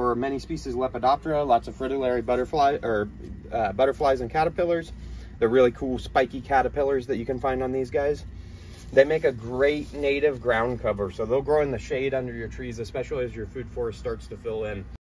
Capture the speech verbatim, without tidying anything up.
for many species of Lepidoptera, lots of fritillary butterfly or uh, butterflies and caterpillars. They're really cool spiky caterpillars that you can find on these guys. They make a great native ground cover, so they'll grow in the shade under your trees, especially as your food forest starts to fill in.